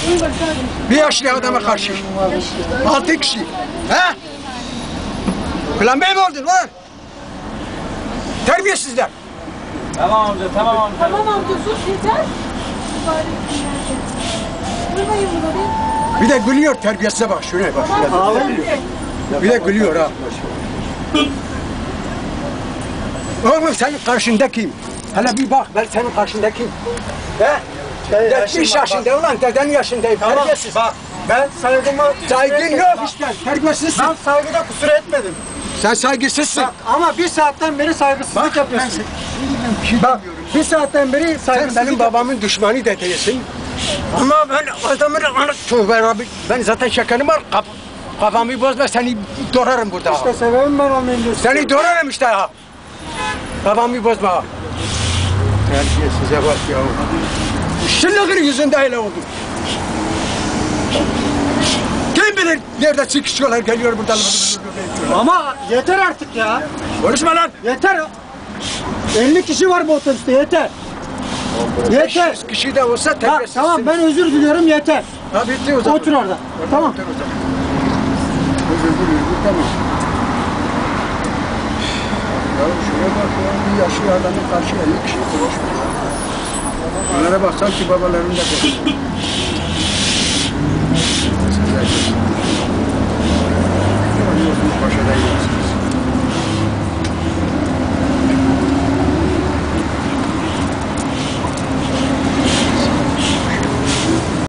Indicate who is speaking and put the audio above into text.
Speaker 1: Bir yaşlı adama karşı. 6 kişi. He? Plan Bey mi oldun lan? Terbiyesizler.
Speaker 2: Tamam amca, tamam amca.
Speaker 3: Tamam amca sus yeter. Vurmayın bunları.
Speaker 1: Bir de gülüyor terbiyesize bak şuraya bak. Bir de gülüyor ha. Oğlum senin karşında kim? Hele bir bak ben senin karşında kim? He? 70 yaşında ulan dedenin yaşındayım.
Speaker 4: Tamam,
Speaker 1: Terbiyesiz.
Speaker 4: bak ben saygımı...
Speaker 1: Saygın yok işte. Terbiyesizsin.
Speaker 4: Ben saygıda kusur etmedim.
Speaker 1: Sen saygısızsın.
Speaker 4: Bak ama bir saatten beri saygısızlık yapıyorsun. Bak bir saatten beri
Speaker 1: Sen
Speaker 4: saygısızlık
Speaker 1: benim babamın düşmanı da değilsin. Ama ben adamın ben zaten şekerim var. Kafamı bozma seni doğrarım burada.
Speaker 4: İşte sebebim ben olmayayım diyorsun.
Speaker 1: Seni doğrarım işte ha. Kafamı bozma. Terbiyesize bak ya. Şıllığın yüzünde öyle oldu. Kim bilir nerede çıkışıyorlar geliyor buradan.
Speaker 4: Ama yeter artık ya.
Speaker 1: Konuşma lan.
Speaker 4: Yeter. 50 kişi var bu otobüste yeter. Yeter.
Speaker 1: 500 kişi de olsa
Speaker 4: Bak
Speaker 1: terbiyesizsin.
Speaker 4: tamam ben özür diliyorum yeter.
Speaker 1: Ha bitti o zaman.
Speaker 4: Otur orada. Tamam.
Speaker 1: Otur o zaman. Özür diliyorum tamam. Ya şuraya bak ya bir yaşlı adamın karşı 50 kişi konuşmuyor. Onlara bak sanki babalarında değil.